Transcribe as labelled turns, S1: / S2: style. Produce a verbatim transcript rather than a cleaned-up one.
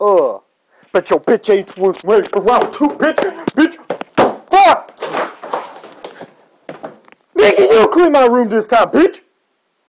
S1: Uh, but your bitch ain't worth waiting around too, bitch. Bitch. Fuck! Nigga, you clean my room this time, bitch.